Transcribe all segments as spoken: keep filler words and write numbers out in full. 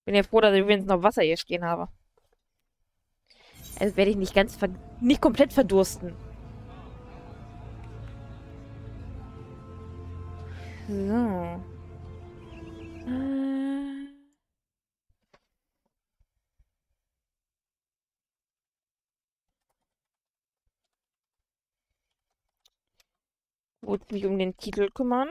Bin ja froh, dass ich wenigstens noch Wasser hier stehen habe. Also werde ich nicht ganz ver nicht komplett verdursten. So. Äh. Wollte mich um den Titel kümmern.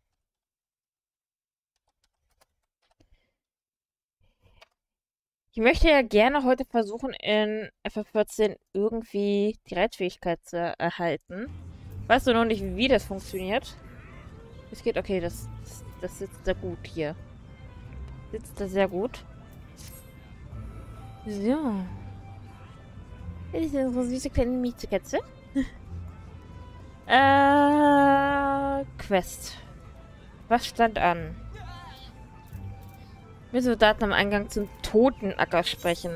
Ich möchte ja gerne heute versuchen, in F F vierzehn irgendwie die Reitfähigkeit zu erhalten. Weißt du noch nicht, wie das funktioniert? Es geht, okay, das, das, das sitzt da gut hier. Sitzt da sehr gut. So. Das ist unsere süße kleine Miezekatze. äh, Quest. Was stand an? Mit Soldaten am Eingang zum Totenacker sprechen.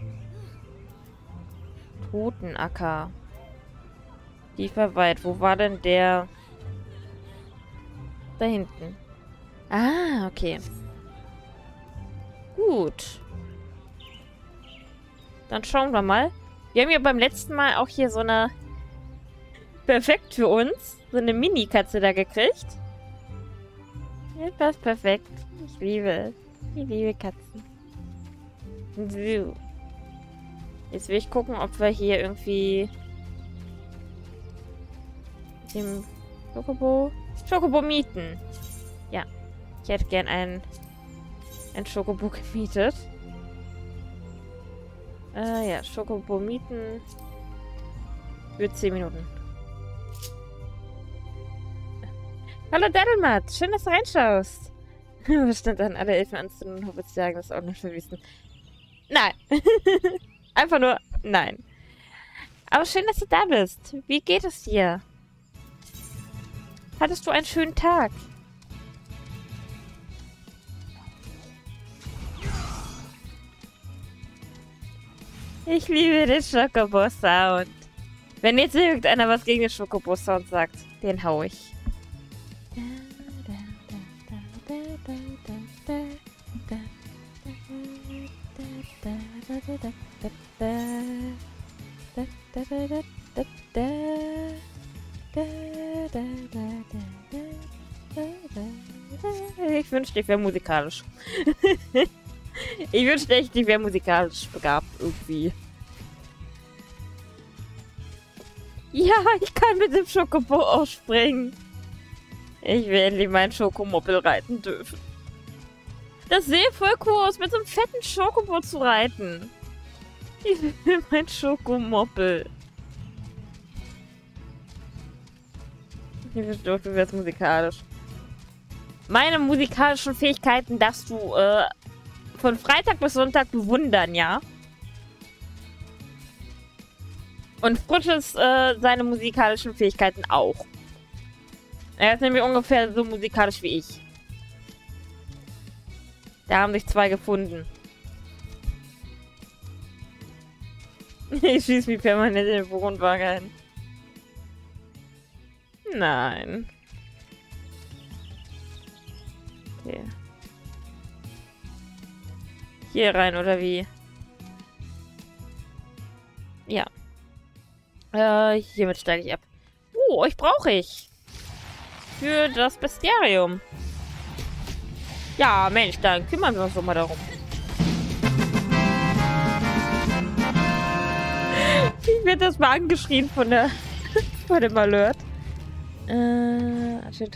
Totenacker. Tiefer weit. Wo war denn der? Da hinten. Ah, okay. Gut. Dann schauen wir mal. Wir haben ja beim letzten Mal auch hier so eine... Perfekt für uns. So eine Mini-Katze da gekriegt. Ja, passt perfekt. Ich liebe es. Ich liebe Katzen. So. Jetzt will ich gucken, ob wir hier irgendwie... dem Schokobo... Schokobo mieten. Ja. Ich hätte gern einen... ein Schokobo gemietet. Äh, ja. Schokobo mieten. Für zehn Minuten. Hallo Daddlemat. Schön, dass du reinschaust. Bestimmt an alle Elfen anzünden und hoffe zu sagen, das auch nicht verwiesen. Nein. Einfach nur nein. Aber schön, dass du da bist. Wie geht es dir? Hattest du einen schönen Tag? Ich liebe den Schokobo-Sound. Wenn jetzt irgendeiner was gegen den Schokobo-Sound sagt, den hau ich. Ich wünschte, ich wäre musikalisch. Ich wünschte echt, ich wäre musikalisch begabt irgendwie. Ja, ich kann mit dem Schokobo ausspringen. Ich will endlich meinen Schokomoppel reiten dürfen. Das sehe voll cool aus, mit so einem fetten Schokobo zu reiten. Ich will mein Schokomoppel. Ich wünschte, du wärst musikalisch. Meine musikalischen Fähigkeiten darfst du äh, von Freitag bis Sonntag bewundern, ja? Und Frisches äh, seine musikalischen Fähigkeiten auch. Er ist nämlich ungefähr so musikalisch wie ich. Da haben sich zwei gefunden. Ich schieße mich permanent in den Wohnwagen ein. Nein. Okay. Hier rein, oder wie? Ja. Äh, hiermit steige ich ab. Oh, euch brauche ich. Für das Bestiarium. Ja, Mensch, dann kümmern wir uns doch mal darum. Ich werde das mal angeschrien von der von dem Alert. Äh,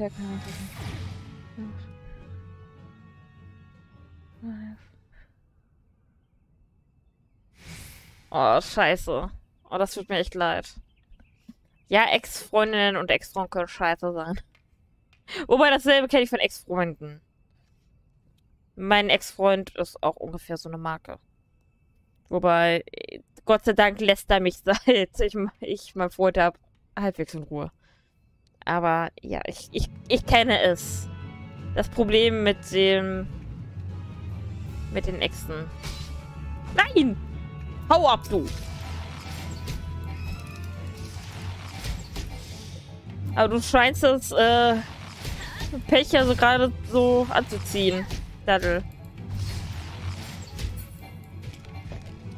Oh, scheiße. Oh, das tut mir echt leid. Ja, Ex-Freundinnen und Ex-Freunde können scheiße sein. Wobei, dasselbe kenne ich von Ex-Freunden. Mein Ex-Freund ist auch ungefähr so eine Marke. Wobei, Gott sei Dank lässt er mich, seit ich, ich mein Freund habe, halbwegs in Ruhe. Aber ja, ich, ich, ich kenne es. Das Problem mit dem... mit den Exen. Nein! Hau ab, du! Aber du scheinst das äh, Pech ja so gerade so anzuziehen, Daddel.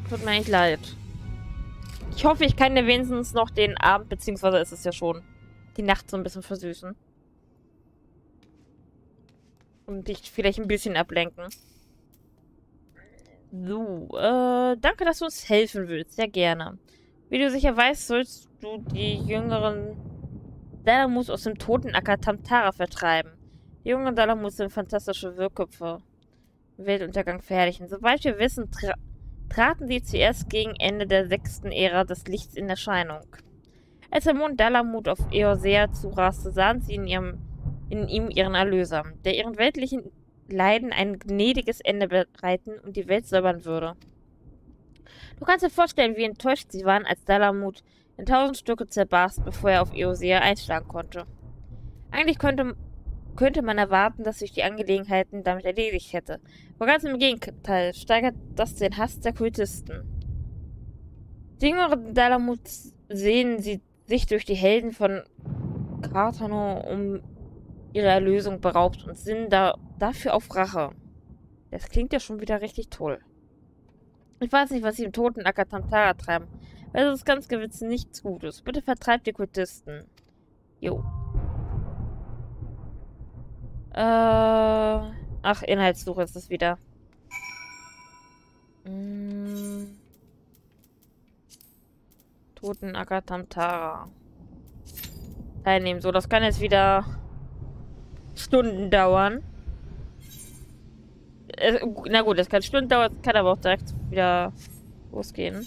Tut mir echt leid. Ich hoffe, ich kann dir wenigstens noch den Abend, beziehungsweise ist es ja schon, die Nacht so ein bisschen versüßen. Und dich vielleicht ein bisschen ablenken. So, äh, danke, dass du uns helfen willst. Sehr gerne. Wie du sicher weißt, sollst du die jüngeren Dalamus aus dem Totenacker Tamtara vertreiben. Die jungen Dalamus sind fantastische Wirrköpfe. Weltuntergang verherrlichen. Soweit wir wissen, tra traten sie zuerst gegen Ende der sechsten Ära des Lichts in Erscheinung. Als der Mond Dalamut auf Eorsea zuraste, sahen sie in, ihrem, in ihm ihren Erlöser, der ihren weltlichen Leiden ein gnädiges Ende bereiten und die Welt säubern würde. Du kannst dir vorstellen, wie enttäuscht sie waren, als Dalamut in tausend Stücke zerbarst, bevor er auf Eorsea einschlagen konnte. Eigentlich könnte, könnte man erwarten, dass sich die Angelegenheiten damit erledigt hätte. Aber ganz im Gegenteil steigert das den Hass der Kultisten. Die jüngeren Dalamut sehen sie sich durch die Helden von Cartano um ihre Erlösung beraubt und sind da dafür auf Rache. Das klingt ja schon wieder richtig toll. Ich weiß nicht, was sie im Totenacker Tamtara treiben, weil das ist ganz gewiss nichts Gutes. Bitte vertreibt die Kultisten. Jo. Äh. Ach, Inhaltssuche ist es wieder. Hm. Totenacker Tamtara. Teilnehmen. So, das kann jetzt wieder Stunden dauern. Äh, na gut, das kann Stunden dauern, kann aber auch direkt wieder losgehen.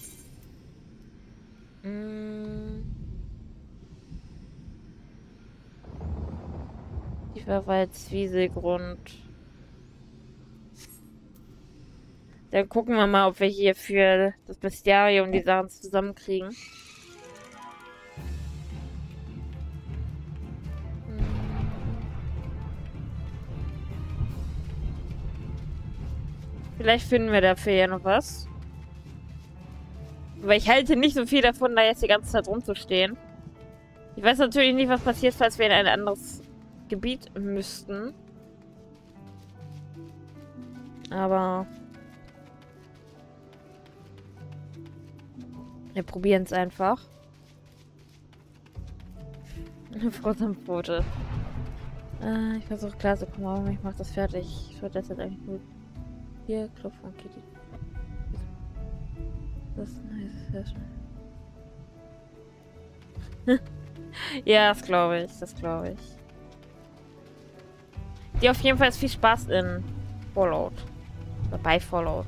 Hm. Tiefer Wald, Zwieselgrund. Dann gucken wir mal, ob wir hier für das Bestiarium die Sachen zusammenkriegen. Vielleicht finden wir dafür ja noch was. Aber ich halte nicht so viel davon, da jetzt die ganze Zeit rumzustehen. Ich weiß natürlich nicht, was passiert, falls wir in ein anderes Gebiet müssten. Aber wir probieren es einfach. Frotzenpfote. Äh, ich versuche klar zu kommen, aber ich mache das fertig. Ich würde das jetzt eigentlich gut. Hier, Klopf von Kitty. Das ist nice, sehr schön. Ja, das glaube ich, das glaube ich. Dir auf jeden Fall viel Spaß in Fallout. Oder bei Fallout.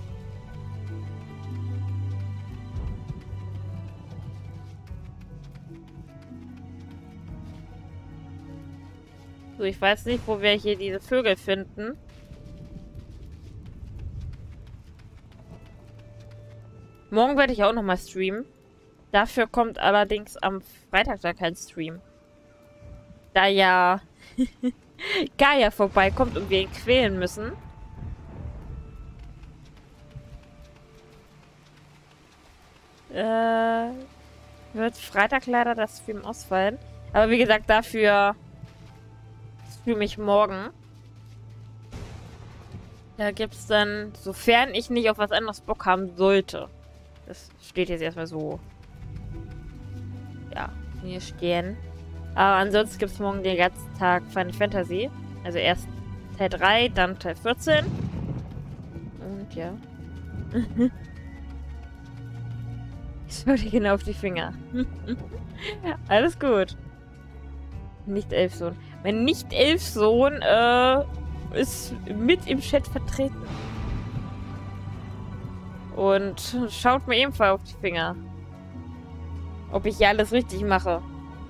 So, ich weiß nicht, wo wir hier diese Vögel finden. Morgen werde ich auch nochmal streamen. Dafür kommt allerdings am Freitag da kein Stream. Da ja Gaia vorbeikommt und wir ihn quälen müssen. Äh, wird Freitag leider das Stream ausfallen. Aber wie gesagt, dafür streame ich morgen. Da gibt es dann, sofern ich nicht auf was anderes Bock haben sollte. Das steht jetzt erstmal so. Ja, hier stehen. Aber ansonsten gibt es morgen den ganzen Tag Final Fantasy. Also erst Teil drei, dann Teil vierzehn. Und ja. Ich schau dir genau auf die Finger. Alles gut. Nicht-Elfsohn. Mein Nicht-Elfsohn äh, ist mit im Chat vertreten. Und schaut mir ebenfalls auf die Finger. Ob ich hier alles richtig mache.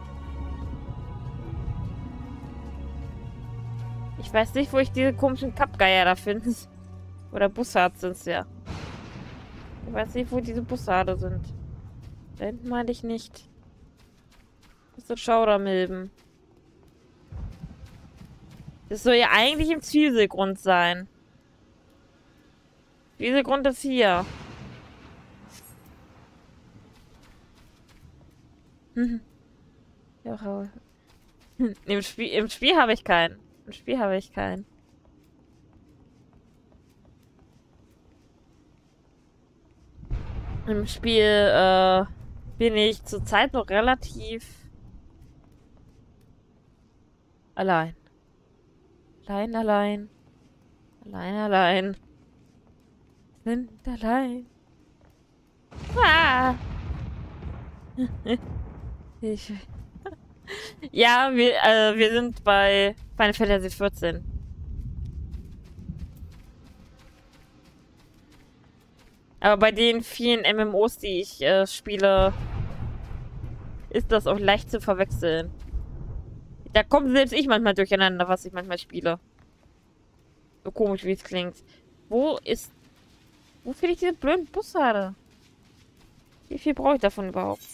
Ich weiß nicht, wo ich diese komischen Kappgeier da finde. Oder Bussard sind es ja. Ich weiß nicht, wo diese Bussarde sind. Da hinten meine ich nicht. Das sind Schaudermilben. Das soll ja eigentlich im Zwieselgrund sein. Zwieselgrund ist hier. Ja, Im Spiel, im Spiel habe ich keinen. Im Spiel habe ich keinen. Im Spiel äh, bin ich zurzeit noch relativ allein. Allein, allein. Allein, allein. Sind allein. Ah! Ich. Ja, wir, äh, wir sind bei Final Fantasy vierzehn. Aber bei den vielen M M Os, die ich äh, spiele, ist das auch leicht zu verwechseln. Da kommt selbst ich manchmal durcheinander, was ich manchmal spiele. So komisch, wie es klingt. Wo ist... Wo finde ich diese blöden Bussarde? Wie viel brauche ich davon überhaupt?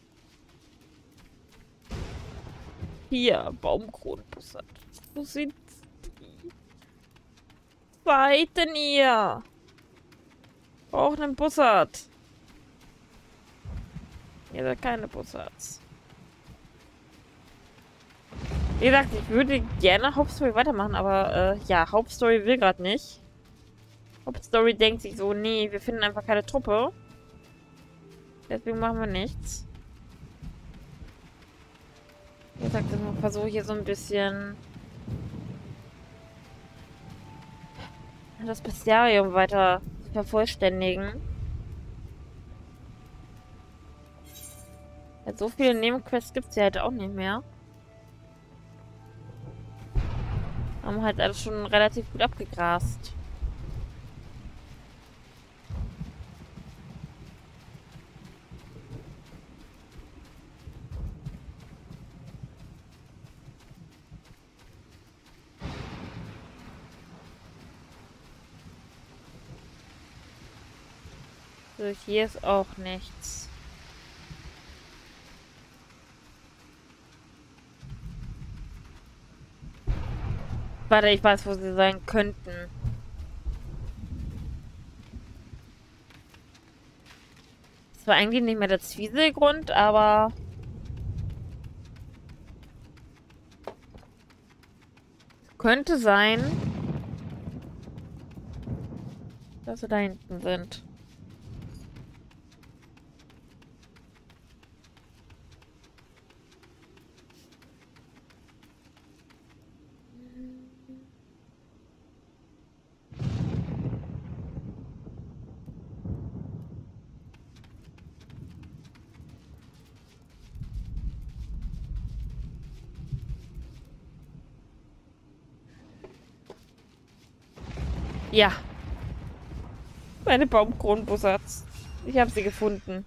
Hier, Baumkronenbussard. Wo sind die? Seid denn ihr? Braucht einen Bussard. Ihr seid keine Bussards. Wie gesagt, ich würde gerne Hauptstory weitermachen, aber äh, ja, Hauptstory will gerade nicht. Hauptstory denkt sich so, nee, wir finden einfach keine Truppe. Deswegen machen wir nichts. Wie gesagt, ich versuche hier so ein bisschen das Bestiarium weiter zu vervollständigen. Ja, so viele Nebenquests gibt es ja halt auch nicht mehr. Haben halt alles schon relativ gut abgegrast. So, hier ist auch nichts. Warte, ich weiß, wo sie sein könnten. Das war eigentlich nicht mehr der Zwieselgrund, aber... könnte sein, dass sie da hinten sind. Ja. Meine Baumkronenbussards. Ich habe sie gefunden.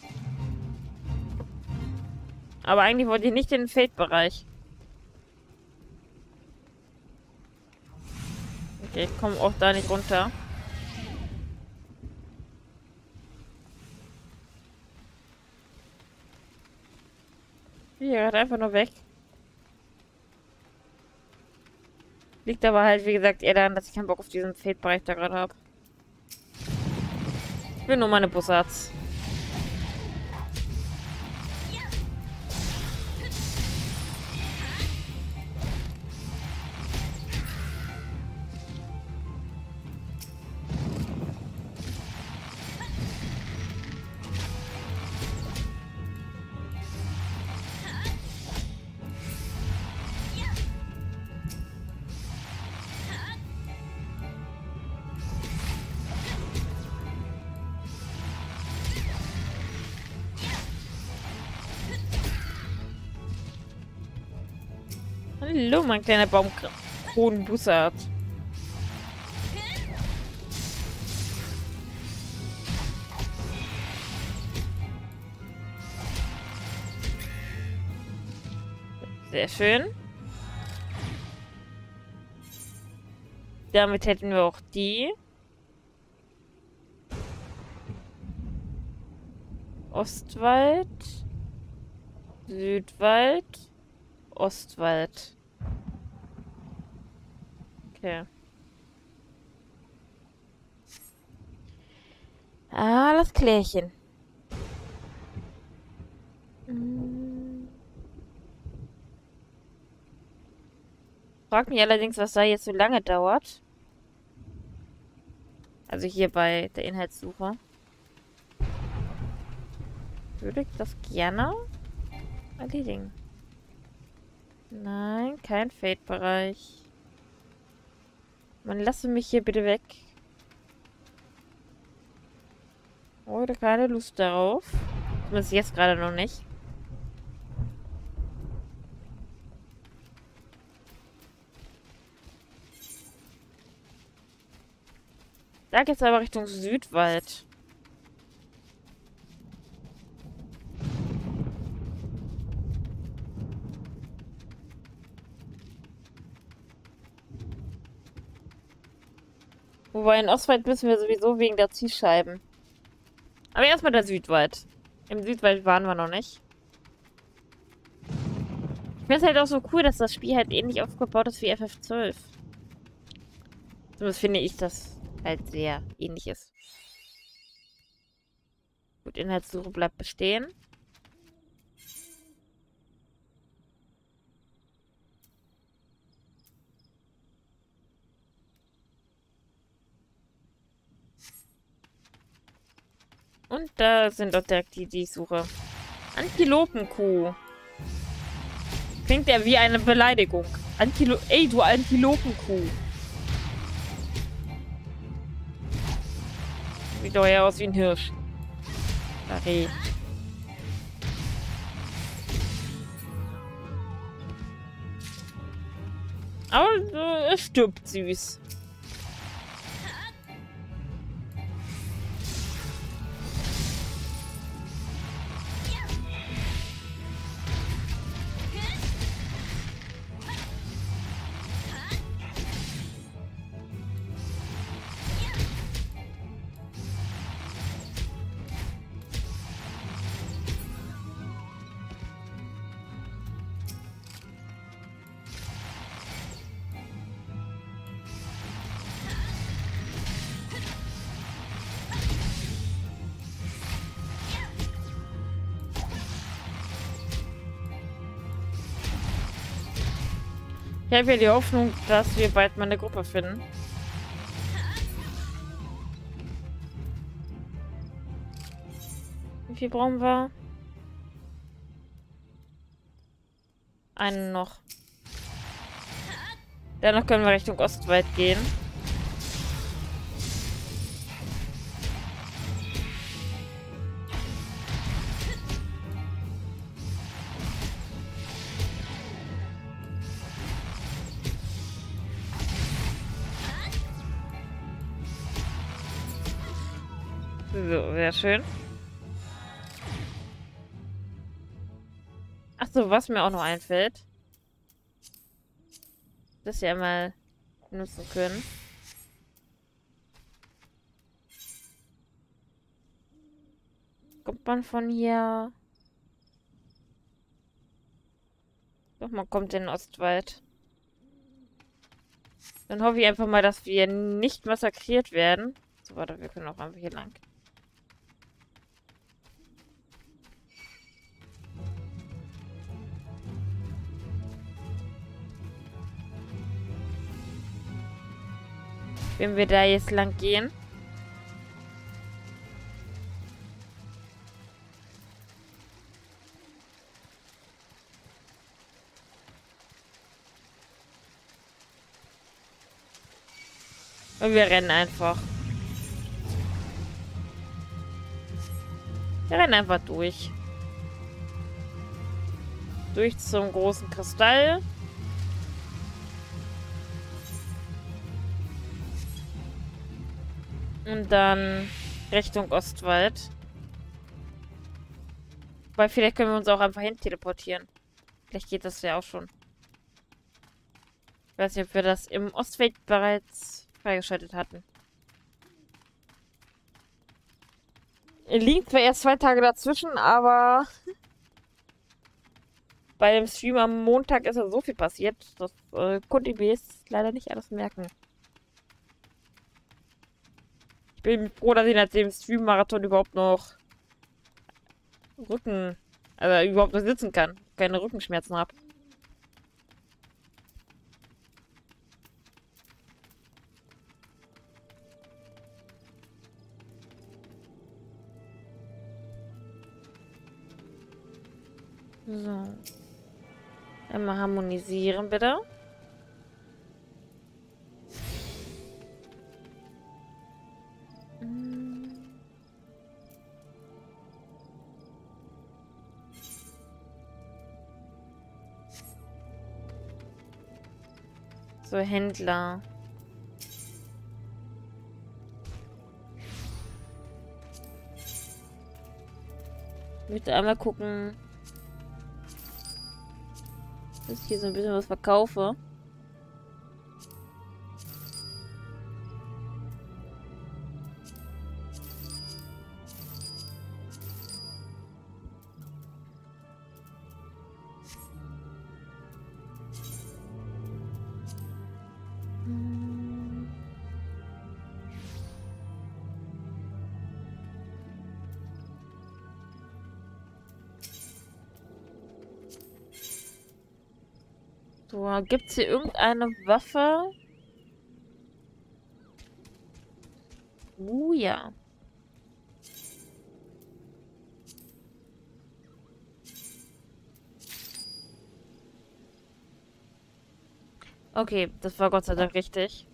Aber eigentlich wollte ich nicht in den Feldbereich. Okay, ich komme auch da nicht runter. Ich bin hier gerade einfach nur weg. Liegt aber halt, wie gesagt, eher daran, dass ich keinen Bock auf diesen Feldbereich da gerade habe. Ich will nur meine Bussards. Hallo, mein kleiner Baumkronenbussard. Sehr schön. Damit hätten wir auch die. Ostwald. Südwald. Ostwald. Okay. Alles klärchen. Hm. Frag mich allerdings, was da jetzt so lange dauert. Also hier bei der Inhaltssuche. würde ich das gerne erledigen. Nein, kein Fade-Bereich. Man lasse mich hier bitte weg. Heute keine Lust darauf. Zumindest jetzt gerade noch nicht. Da geht's aber Richtung Südwald. Wobei in Ostwald müssen wir sowieso wegen der Zielscheiben. Aber erstmal der Südwald. Im Südwald waren wir noch nicht. Ich finde es halt auch so cool, dass das Spiel halt ähnlich aufgebaut ist wie F F zwölf. Zumindest finde ich, dass halt sehr ähnlich ist. Gut, Inhaltssuche bleibt bestehen. Und da sind auch direkt die, die ich suche. Antilopenkuh. Klingt ja wie eine Beleidigung. Antilo Ey, du Antilopenkuh. Sieht doch ja aus wie ein Hirsch. Reh. Aber äh, es stirbt süß. Ich habe ja die Hoffnung, dass wir bald mal eine Gruppe finden. Wie viel brauchen wir? Einen noch. Danach können wir Richtung Ostwald gehen. So, sehr schön. Ach so, was mir auch noch einfällt. Das ja mal nutzen können. Kommt man von hier? Doch, man kommt in den Ostwald. Dann hoffe ich einfach mal, dass wir nicht massakriert werden. So, warte, wir können auch einfach hier lang. Wenn wir da jetzt lang gehen. Und wir rennen einfach. Wir rennen einfach durch. Durch zum großen Kristall. Und dann Richtung Ostwald. Weil vielleicht können wir uns auch einfach hin teleportieren. Vielleicht geht das ja auch schon. Ich weiß nicht, ob wir das im Ostwald bereits freigeschaltet hatten. Liegt zwar erst zwei Tage dazwischen, aber bei dem Stream am Montag ist ja so viel passiert. Das äh, konnte ich mir jetzt leider nicht alles merken. Ich bin froh, dass ich nach dem Stream-Marathon überhaupt noch Rücken, also überhaupt noch sitzen kann. Keine Rückenschmerzen habe. So. Einmal harmonisieren, bitte. So, Händler. Ich möchte einmal gucken, dass ich hier so ein bisschen was verkaufe. So, gibt es hier irgendeine Waffe? Uh, ja. Okay, das war Gott sei Dank richtig.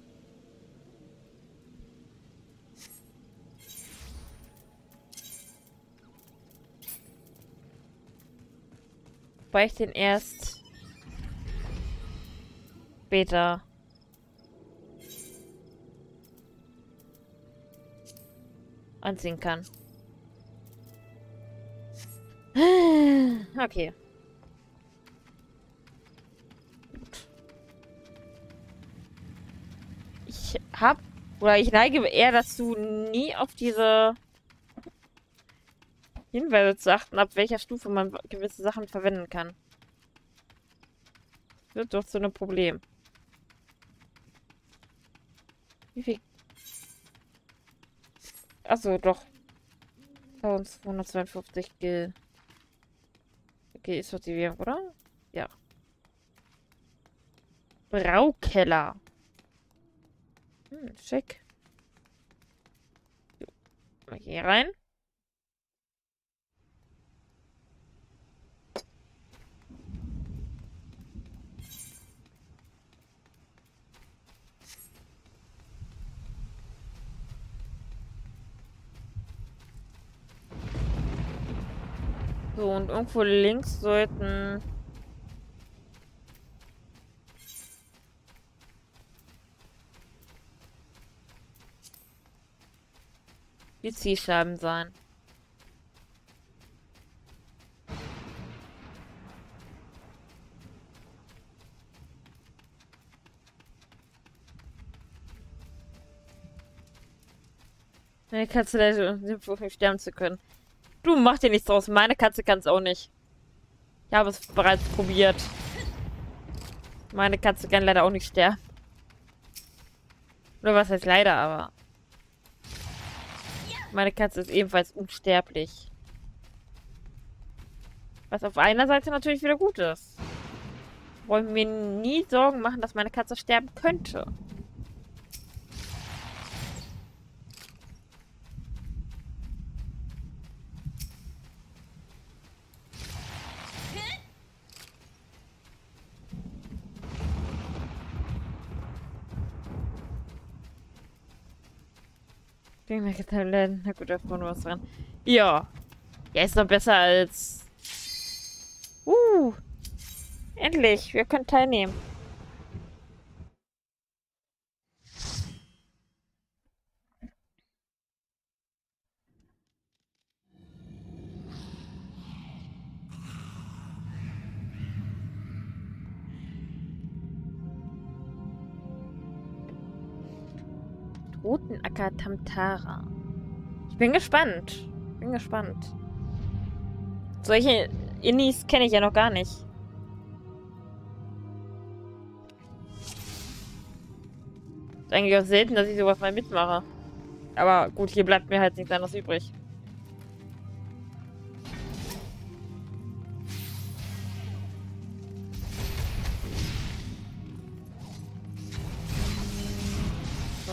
Wobei ich den erst später anziehen kann. Okay. Ich hab, oder ich neige eher dazu, nie auf diese Hinweise zu achten, ab welcher Stufe man gewisse Sachen verwenden kann. Das wird doch zu einem Problem. Wie viel? Achso, doch. eintausendzweihundertzweiundfünfzig Gil. Okay, ist Motivierung, oder? Ja. Braukeller. Hm, schick. So. Mal hier rein. So, und irgendwo links sollten die Zielscheiben sein. Meine Katze leidet um nicht sterben zu können. Du, mach dir nichts draus. Meine Katze kann es auch nicht. Ich habe es bereits probiert. Meine Katze kann leider auch nicht sterben. Oder was heißt leider, aber... Meine Katze ist ebenfalls unsterblich. Was auf einer Seite natürlich wieder gut ist. Wollen mir nie Sorgen machen, dass meine Katze sterben könnte. Na gut, da vorne was dran. Ja. Ja, ist doch besser als... Uh. Endlich. Wir können teilnehmen. Rotenacker Tamtara. Ich bin gespannt. Bin gespannt. Solche Innis kenne ich ja noch gar nicht. Ist eigentlich auch selten, dass ich sowas mal mitmache. Aber gut, hier bleibt mir halt nichts anderes übrig. So.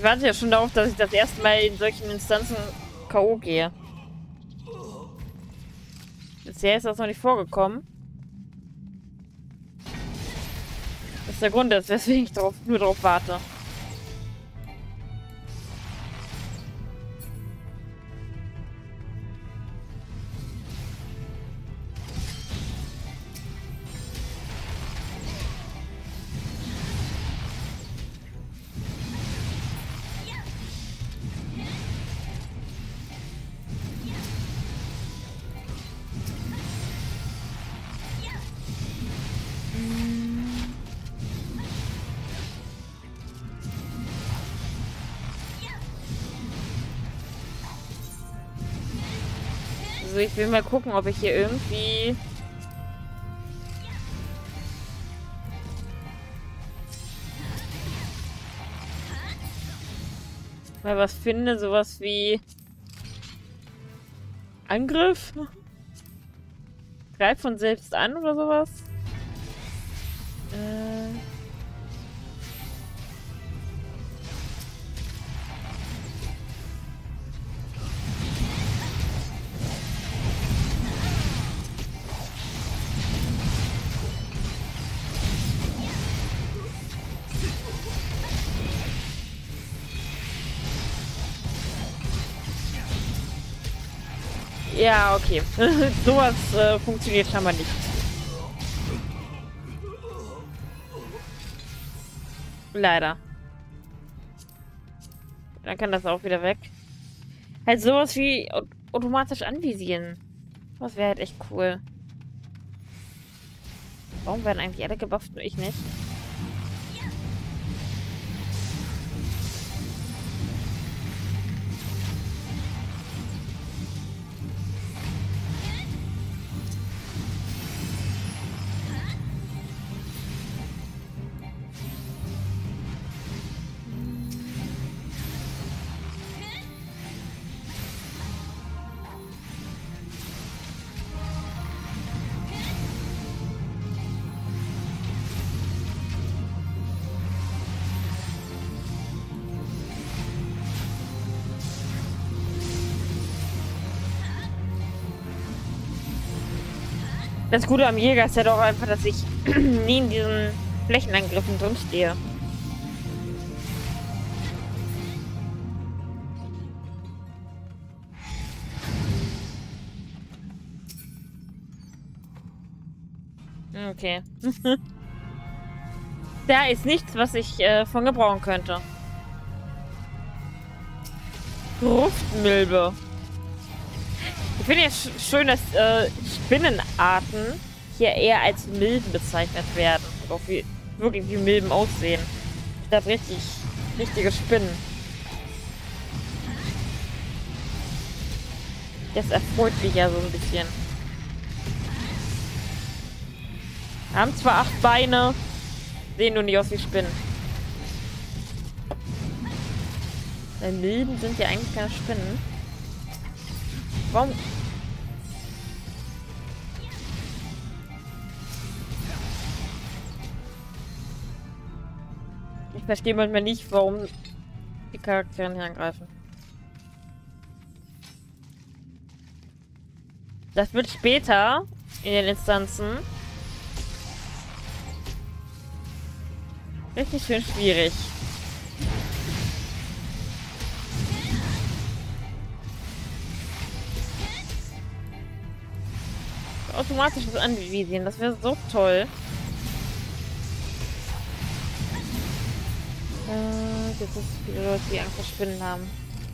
Ich warte ja schon darauf, dass ich das erste Mal in solchen Instanzen K O gehe. Bisher ist das noch nicht vorgekommen. Das ist der Grund, weswegen ich drauf, nur darauf warte. Also ich will mal gucken, ob ich hier irgendwie... mal was finde, sowas wie... Angriff? Greift von selbst an oder sowas? Äh... Ja, okay. Sowas äh, funktioniert scheinbar nicht. Leider. Dann kann das auch wieder weg. Halt sowas wie automatisch anvisieren. Das wäre halt echt cool. Warum werden eigentlich alle gebufft, nur ich nicht? Das Gute am Jäger ist ja doch einfach, dass ich nie in diesen Flächenangriffen drinstehe. Okay. Da ist nichts, was ich äh, von gebrauchen könnte. Gruftmilbe. Ich finde ja sch schön, dass äh, Spinnenarten hier eher als Milben bezeichnet werden. Und auch wie, wirklich wie Milben aussehen. Statt richtig, richtige Spinnen. Das erfreut mich ja so ein bisschen. Haben zwar acht Beine, sehen nur nicht aus wie Spinnen. Weil Milben sind ja eigentlich keine Spinnen. Warum? Ich verstehe manchmal nicht, warum die Charaktere hier angreifen. Das wird später in den Instanzen richtig schön schwierig. Automatisches Anvisieren, das wäre so toll. Äh, jetzt ist viele Leute, die Angst vor Spinnen haben.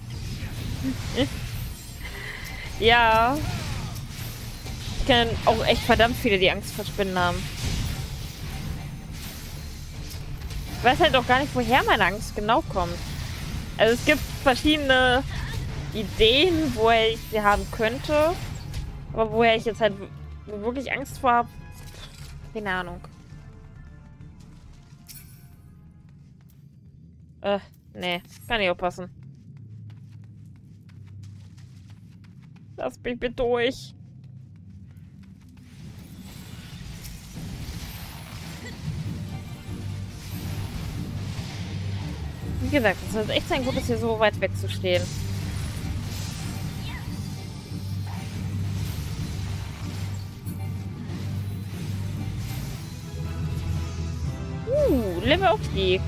Ja. Ich kenne auch echt verdammt viele, die Angst vor Spinnen haben. Ich weiß halt auch gar nicht, woher meine Angst genau kommt. Also es gibt verschiedene Ideen, woher ich sie haben könnte. Aber woher ich jetzt halt wirklich Angst vor habe, keine Ahnung. Äh, nee, kann nicht aufpassen. Lass mich bitte durch. Wie gesagt, es ist echt sein Gutes, hier so weit weg zu stehen. Uh, Levelaufstieg.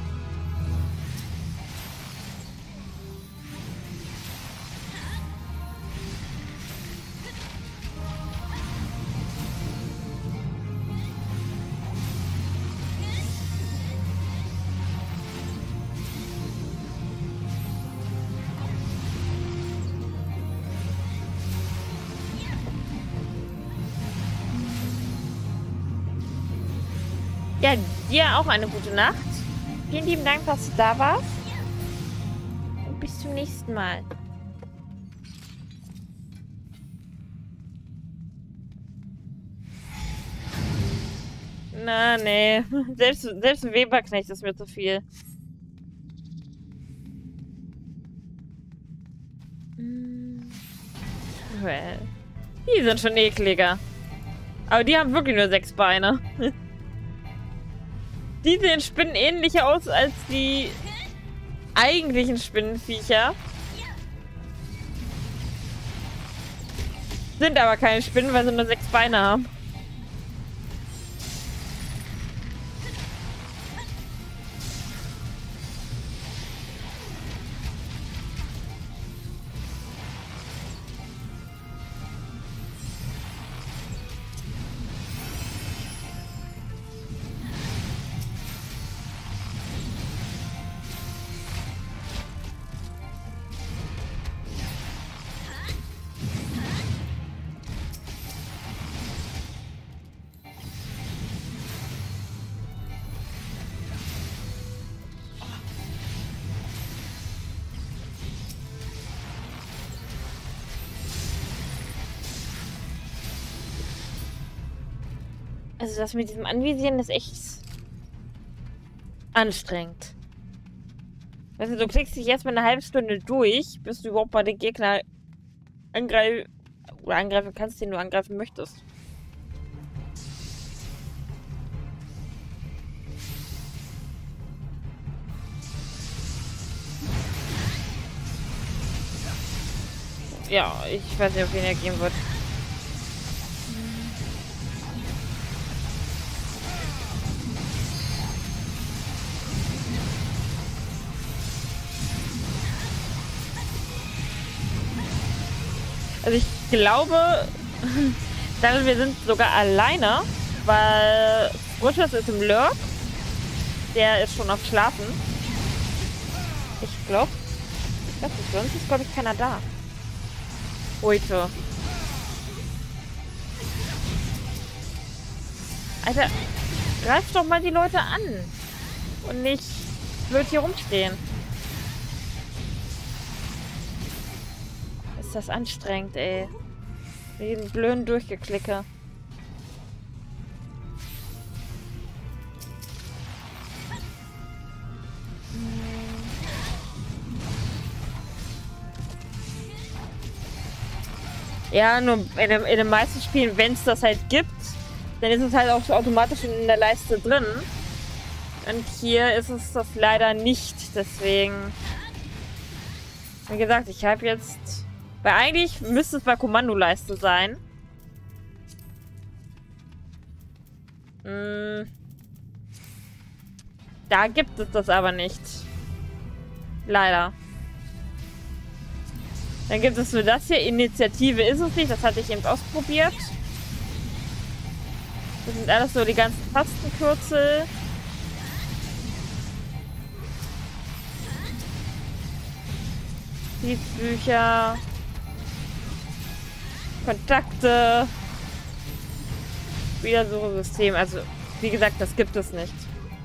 Ja, dir auch eine gute Nacht. Vielen lieben Dank, dass du da warst. Und bis zum nächsten Mal. Na, nee. Selbst, selbst ein Weberknecht ist mir zu viel. Well. Die sind schon ekliger. Aber die haben wirklich nur sechs Beine. Die sehen Spinnen ähnlicher aus als die eigentlichen Spinnenviecher. Sind aber keine Spinnen, weil sie nur sechs Beine haben. Also das mit diesem Anvisieren ist echt anstrengend. Weißt du, du klickst dich erstmal eine halbe Stunde durch, bis du überhaupt bei den Gegner angreifen oder angreifen kannst, den du angreifen möchtest. Ja, ich weiß nicht, ob ihn er gehen wird. Also ich glaube, dann wir sind sogar alleine, weil Brutus ist im Lurk. Der ist schon auf Schlafen. Ich glaube, ich glaube, sonst ist, glaube ich, keiner da. Heute. Alter, greif doch mal die Leute an. Und nicht blöd hier rumstehen. Ist das anstrengend, ey. Mit diesem blöden Durchgeklicke. Ja, nur in, dem, in den meisten Spielen, wenn es das halt gibt, dann ist es halt auch automatisch in der Leiste drin. Und hier ist es das leider nicht. Deswegen, wie gesagt, ich habe jetzt... Weil eigentlich müsste es bei Kommandoleiste sein. Hm. Da gibt es das aber nicht. Leider. Dann gibt es nur das hier. Initiative ist es nicht. Das hatte ich eben ausprobiert. Das sind alles so die ganzen Tastenkürzel. Die Bücher. Kontakte. Wieder so ein System. Also, wie gesagt, das gibt es nicht.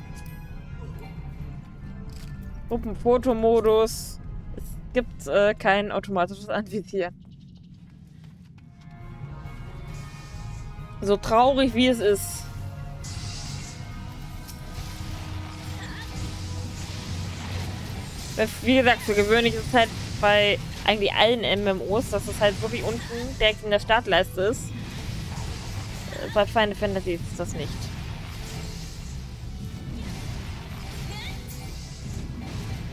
Gruppenfotomodus. Es gibt äh, kein automatisches Anvisieren. So traurig wie es ist. Wie gesagt, für gewöhnlich ist es halt bei eigentlich allen M M Os, dass es halt wirklich unten direkt in der Startleiste ist. Bei Final Fantasy ist das nicht.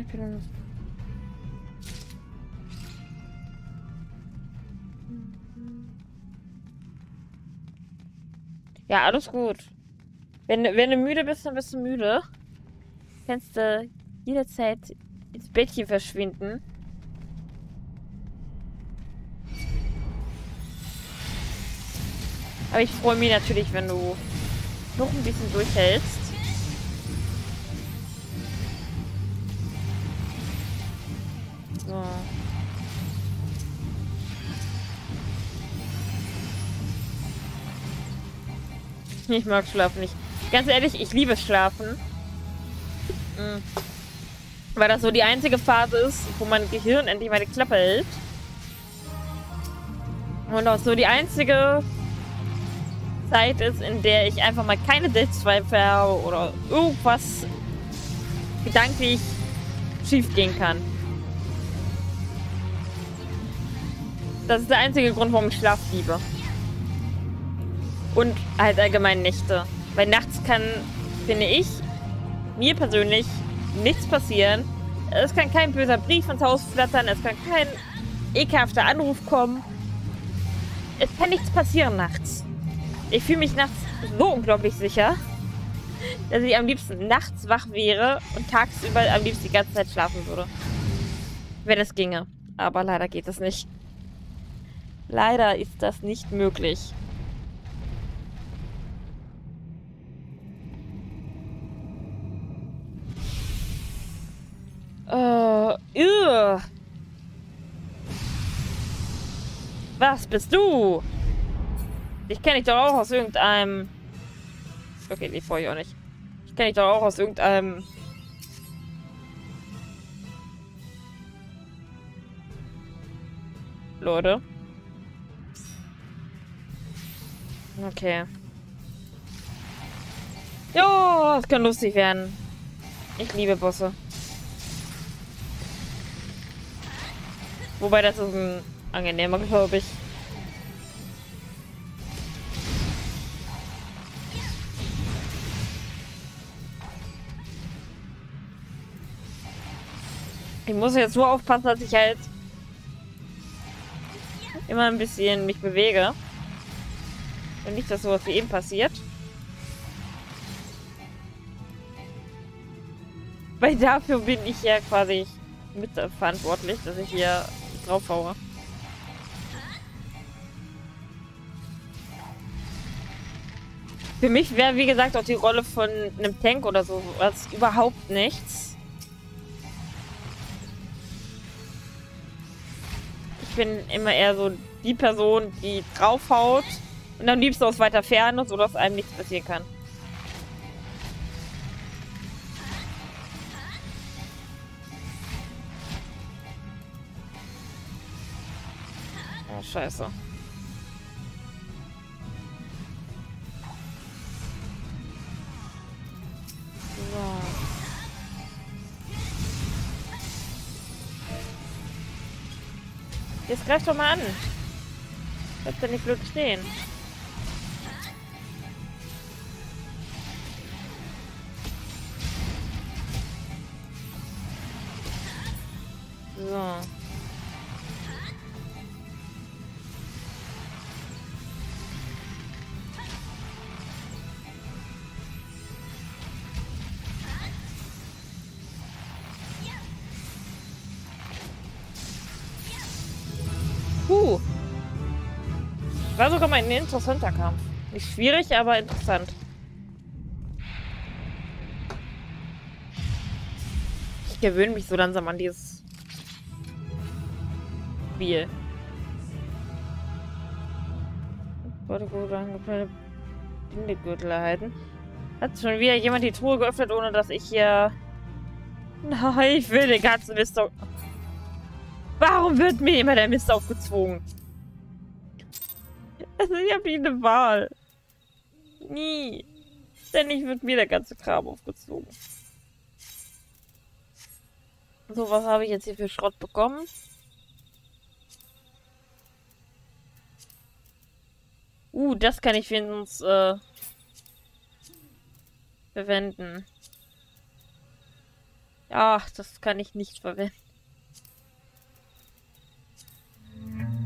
bin... Ja, alles gut. Wenn, wenn du müde bist, dann bist du müde. Kannst du jederzeit ins Bettchen verschwinden. Aber ich freue mich natürlich, wenn du noch ein bisschen durchhältst. So. Ich mag Schlafen nicht. Ganz ehrlich, ich liebe Schlafen. Mhm. Weil das so die einzige Phase ist, wo mein Gehirn endlich mal die Klappe hält. Und auch so die einzige Zeit ist, in der ich einfach mal keine Selbstzweifel habe oder irgendwas gedanklich schief gehen kann. Das ist der einzige Grund, warum ich Schlaf liebe. Und halt allgemein Nächte. Weil nachts kann, finde ich, mir persönlich nichts passieren. Es kann kein böser Brief ins Haus flattern, es kann kein ekelhafter Anruf kommen. Es kann nichts passieren nachts. Ich fühle mich nachts so unglaublich sicher, dass ich am liebsten nachts wach wäre und tagsüber am liebsten die ganze Zeit schlafen würde. Wenn es ginge. Aber leider geht es nicht. Leider ist das nicht möglich. Äh, uh. Was bist du? Ich kenne dich doch auch aus irgendeinem... Okay, die brauche ich auch nicht. Ich kenne dich doch auch aus irgendeinem... Leute. Okay. Jo, das kann lustig werden. Ich liebe Bosse. Wobei, das ist ein angenehmer, glaube ich. Ich muss jetzt nur aufpassen, dass ich halt immer ein bisschen mich bewege. Und nicht, dass sowas wie eben passiert. Weil dafür bin ich ja quasi mitverantwortlich, dass ich hier drauf haue. Für mich wäre, wie gesagt, auch die Rolle von einem Tank oder so was überhaupt nichts. Ich bin immer eher so die Person, die draufhaut und am liebsten aus weiter Ferne, sodass einem nichts passieren kann. Oh, scheiße. So. Jetzt greif doch mal an. Bleibt ja nicht blöd stehen. So. Puh. War sogar mal ein interessanter Kampf. Nicht schwierig, aber interessant. Ich gewöhne mich so langsam an dieses Spiel. Wollte gut angepasste Bindegürtel erhalten. Hat schon wieder jemand die Truhe geöffnet, ohne dass ich hier... Nein, ich will den ganzen Mist auf... Warum wird mir immer der Mist aufgezwungen? Also ich habe nie eine Wahl. Nie. Ständig wird mir der ganze Kram aufgezogen. So, was habe ich jetzt hier für Schrott bekommen? Uh, das kann ich für uns äh, verwenden. Ach, das kann ich nicht verwenden.